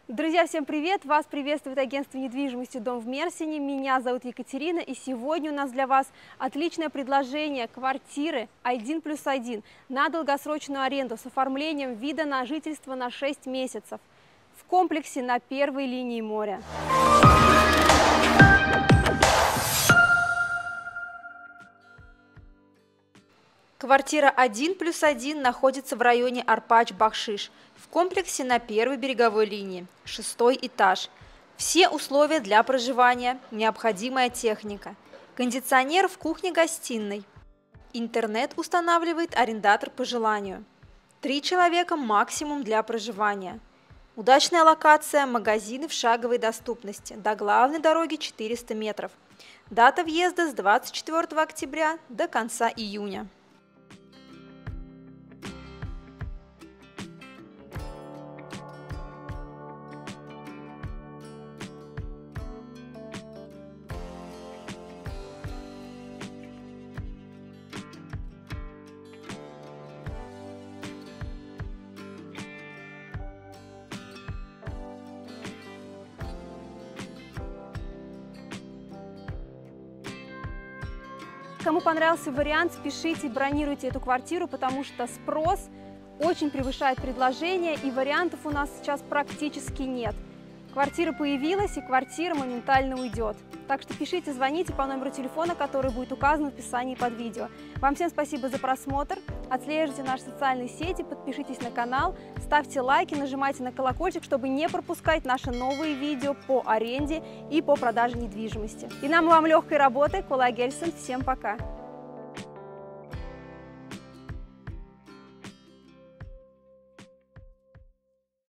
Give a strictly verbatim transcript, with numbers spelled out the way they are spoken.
Друзья, всем привет! Вас приветствует агентство недвижимости «Дом в Мерсине». Меня зовут Екатерина, и сегодня у нас для вас отличное предложение квартиры один плюс один на долгосрочную аренду с оформлением вида на жительство на шесть месяцев в комплексе на первой линии моря. Квартира один плюс один находится в районе Арпач-Бахшиш, в комплексе на первой береговой линии, шестой этаж. Все условия для проживания, необходимая техника. Кондиционер в кухне-гостиной. Интернет устанавливает арендатор по желанию. Три человека максимум для проживания. Удачная локация, магазины в шаговой доступности, до главной дороги четыреста метров. Дата въезда с двадцать четвёртого октября до конца июня. Кому понравился вариант, спешите, бронируйте эту квартиру, потому что спрос очень превышает предложение, и вариантов у нас сейчас практически нет. Квартира появилась, и квартира моментально уйдет. Так что пишите, звоните по номеру телефона, который будет указан в описании под видео. Вам всем спасибо за просмотр. Отслеживайте наши социальные сети, подпишитесь на канал, ставьте лайки, нажимайте на колокольчик, чтобы не пропускать наши новые видео по аренде и по продаже недвижимости. И нам вам легкой работы. Коллеги, всем пока!